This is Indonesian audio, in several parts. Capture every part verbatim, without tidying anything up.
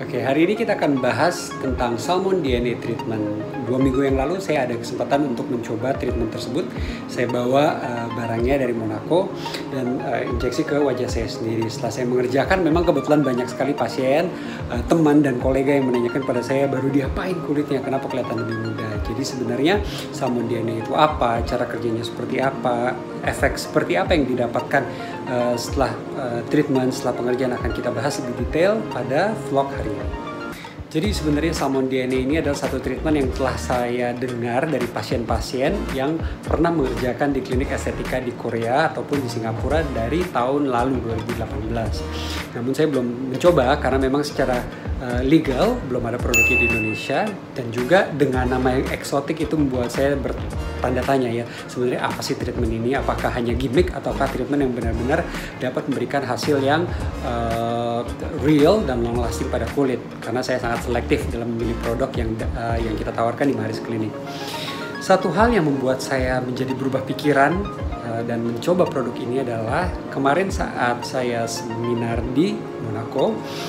Oke, hari ini kita akan bahas tentang salmon D N A treatment. Dua minggu yang lalu saya ada kesempatan untuk mencoba treatment tersebut. Saya bawa uh, barangnya dari Monaco dan uh, injeksi ke wajah saya sendiri. Setelah saya mengerjakan, memang kebetulan banyak sekali pasien, uh, teman dan kolega yang menanyakan pada saya, baru diapain kulitnya, kenapa kelihatan lebih muda. Jadi sebenarnya salmon D N A itu apa, cara kerjanya seperti apa, efek seperti apa yang didapatkan uh, setelah uh, treatment, setelah pengerjaan akan kita bahas lebih detail pada vlog hari ini. Jadi sebenarnya salmon D N A ini adalah satu treatment yang telah saya dengar dari pasien-pasien yang pernah mengerjakan di klinik estetika di Korea ataupun di Singapura dari tahun lalu dua ribu delapan belas. Namun saya belum mencoba karena memang secara uh, legal belum ada produknya di Indonesia, dan juga dengan nama yang eksotik itu membuat saya bertanda tanya ya, sebenarnya apa sih treatment ini? Apakah hanya gimmick ataukah treatment yang benar-benar dapat memberikan hasil yang uh, real dan long lasting pada kulit? Karena saya sangat selektif dalam memilih produk yang uh, yang kita tawarkan di Maharis Klinik. Satu hal yang membuat saya menjadi berubah pikiran uh, dan mencoba produk ini adalah kemarin saat saya seminar di Monaco,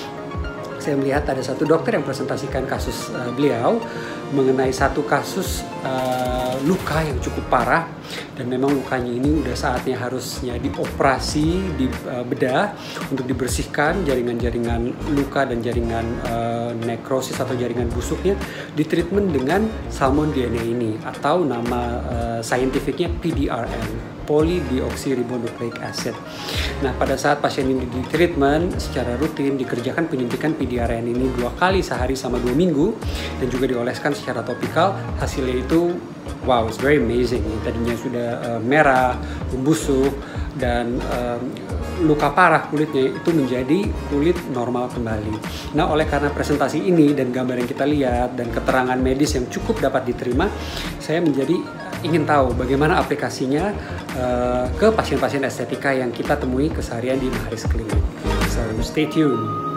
saya melihat ada satu dokter yang presentasikan kasus uh, beliau mengenai satu kasus uh, luka yang cukup parah, dan memang lukanya ini udah saatnya harusnya dioperasi, dibedah untuk dibersihkan jaringan-jaringan luka dan jaringan uh, nekrosis atau jaringan busuknya, ditreatment dengan salmon D N A ini, atau nama uh, saintifiknya P D R N, polydioxyribonucleic acid. Nah, pada saat pasien ini di treatment secara rutin dikerjakan penyuntikan P D R N ini dua kali sehari sama dua minggu, dan juga dioleskan secara topikal, hasilnya itu wow, it's very amazing. Tadinya sudah uh, merah, membusuk, dan uh, luka parah kulitnya itu menjadi kulit normal kembali. Nah, oleh karena presentasi ini dan gambar yang kita lihat dan keterangan medis yang cukup dapat diterima, saya menjadi ingin tahu bagaimana aplikasinya uh, ke pasien-pasien estetika yang kita temui keseharian di Maharis Klinik. So, stay tuned.